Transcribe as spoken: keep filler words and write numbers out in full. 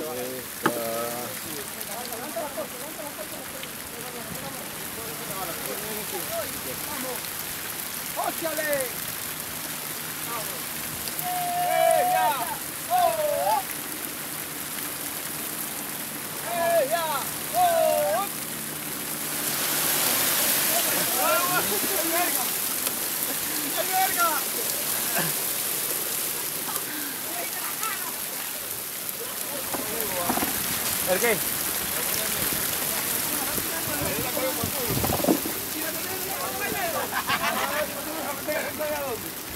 ¡Óchale! ¡Vamos! ¡Eh, ya! ¡Oh! ¡Eh, ya! ¡Oh! ¡Ay, verga! ¡Ay, verga! ¿El qué? ¿A dónde?